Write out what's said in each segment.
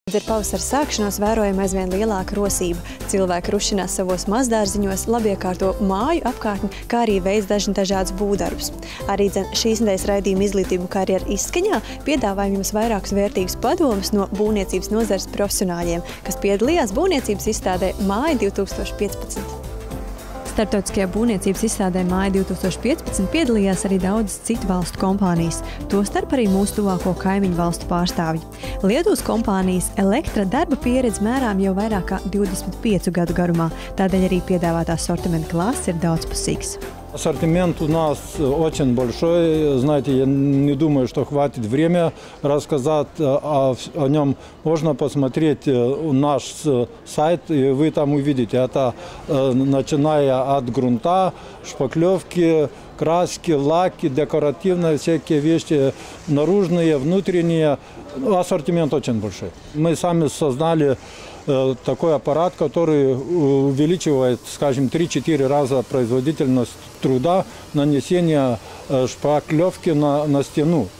Ar pavasara sākšanos vērojama aizvien lielāka rosība. Cilvēki rušinās savos mazdārziņos, labiekārto māju apkārtni, kā arī veids dažādus būvdarbus. Arī šīs nedēļas raidījuma Izglītību karjeru izskaņā piedāvājam jums vairākus vērtīgus padomus no būvniecības nozares profesionāļiem, kas piedalījās būvniecības izstādē Māja 2015. Starptautiskajā būvniecības izstādē Māja 2015 piedalījās arī daudzas citu valstu kompānijas, tostarp arī mūsu tuvāko kaimiņu valstu pārstāvji. Lietuvas kompānijas Elektra darba pieredze mērām jau vairāk kā 25 gadu garumā, tādēļ arī piedāvātās sortimenta klases ir daudzpusīgs. Ассортимент у нас очень большой. Знаете, я не думаю, что хватит время рассказать о нем. Можно посмотреть наш сайт, и вы там увидите. Это начиная от грунта, шпаклевки, краски, лаки, декоративные всякие вещи, наружные, внутренние. Ассортимент очень большой. Мы сами создали такой аппарат, который увеличивает, скажем, 3-4 раза производительность труда нанесения шпаклевки на стену.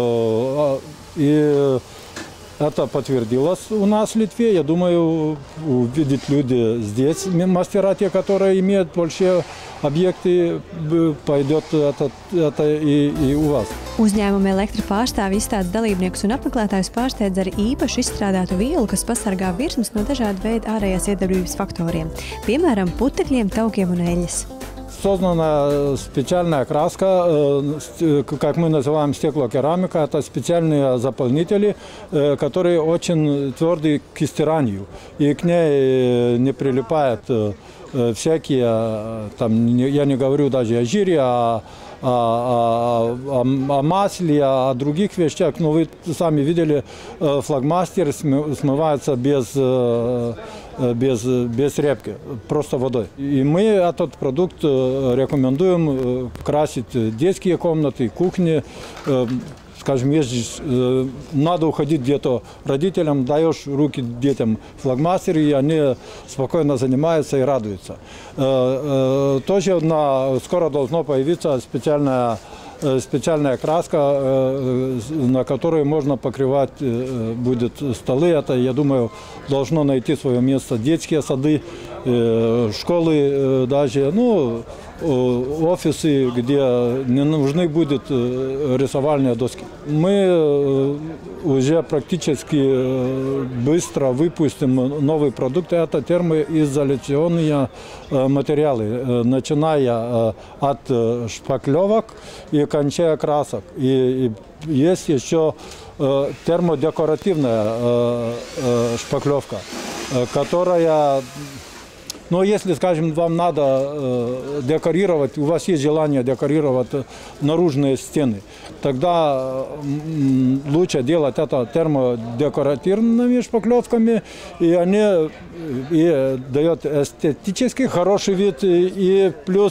И это подтвердилось у нас в Литве. Я думаю, увидят люди здесь, мастера, те, которые имеют большие объекты, пойдет это и у вас. Uzņēmuma Elektra pārstāvja izstādes dalībniekus un apmeklētājus pārsteidz ar īpaši izstrādātu vielu, kas pasargā virsmas no dažādu veidu ārējās iedarbības faktoriem, piemēram, putekļiem, taukiem un eļļas. Создана специальная краска, как мы называем стеклокерамика. Это специальные заполнители, которые очень твердые к стиранию. И к ней не прилипают всякие, там, я не говорю даже о жире, о масле, о других вещах. Но вы сами видели, флагмастер смывается без репки, просто водой. И мы этот продукт рекомендуем красить детские комнаты, кухни. Скажем, если надо уходить где-то родителям, даешь руки детям флагмастер, и они спокойно занимаются и радуются. Тоже скоро должно появиться специальная краска, на которой можно покрывать будет столы. Это, я думаю, должно найти свое место детские сады, школы даже, ну, офисы, где не нужны будут рисовальные доски. Мы уже практически быстро выпустим новый продукт. Это термоизоляционные материалы, начиная от шпаклевок и кончая красок. И есть еще термодекоративная шпаклевка, которая... Но если, скажем, вам надо декорировать, у вас есть желание декорировать наружные стены, тогда лучше делать это термодекоративными шпаклевками, и они дают эстетически хороший вид, и плюс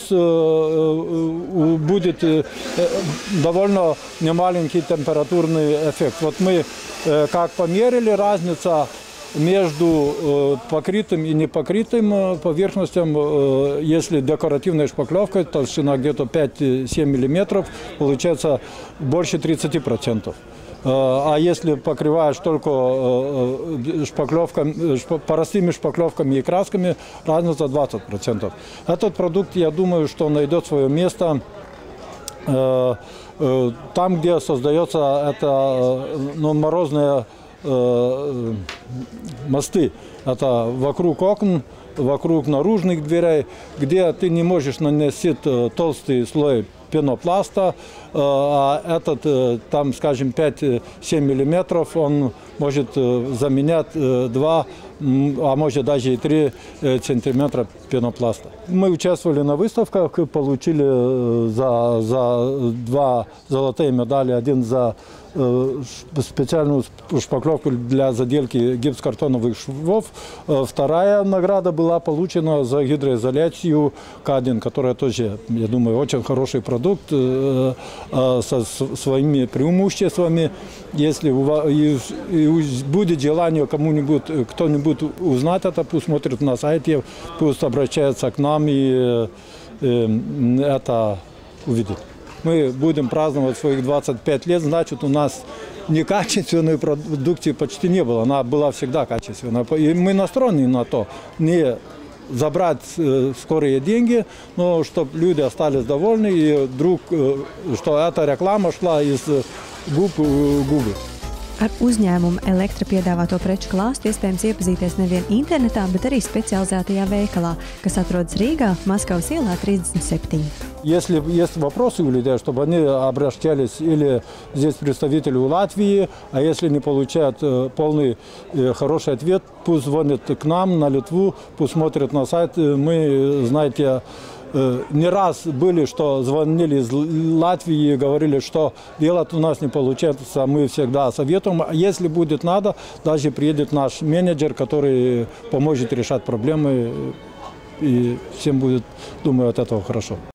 будет довольно немаленький температурный эффект. Вот мы как померили разницу между покрытым и непокрытым поверхностям, если декоративная шпаклевка, толщина где-то 5-7 мм, получается больше 30%. А если покрываешь только простыми шпаклевками и красками, разница 20%. Этот продукт, я думаю, что найдет свое место там, где создается это морозное мосты. Это вокруг окон, вокруг наружных дверей, где ты не можешь нанести толстый слой пенопласта, а этот, там, скажем, 5-7 мм, он может заменять 2, а может даже и 3 сантиметра пенопласта. Мы участвовали на выставках, получили за 2 золотые медали, один за специальную шпаклевку для заделки гипсокартоновых швов. Вторая награда была получена за гидроизоляцию К1, которая тоже, я думаю, очень хороший продукт со своими преимуществами. Если будет желание кому-нибудь, кто-нибудь узнать это, пусть смотрит на сайте, пусть обращается к нам и это увидит. Мы будем праздновать своих 25 лет, значит, у нас некачественной продукции почти не было. Она была всегда качественная. И мы настроены на то, не забрать скорые деньги, но чтобы люди остались довольны, и вдруг, что эта реклама шла из губ в губы. Ar uzņēmumu Elektra piedāvāto preču klāstu iespējams iepazīties nevien internetā, bet arī specializētajā veikalā, kas atrodas Rīgā, Maskavas ielā 37. Если есть вопросы у людей, чтобы они обращались или здесь представители Латвии, а если не получают полный хороший ответ, пусть звонят к нам на Литву, пусть смотрят на сайт. Мы, знаете, не раз были, что звонили из Латвии и говорили, что делать у нас не получается. Мы всегда советуем. Если будет надо, даже приедет наш менеджер, который поможет решать проблемы. И всем будет, думаю, от этого хорошо.